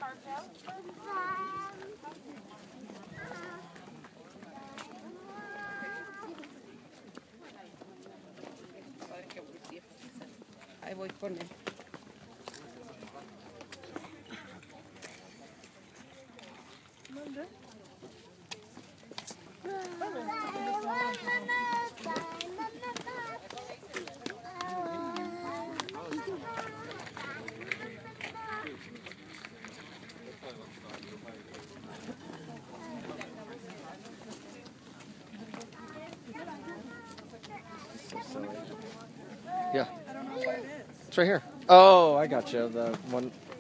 Ahí voy con él. Yeah. I don't know what it is. It's right here. Oh, I got you. The one.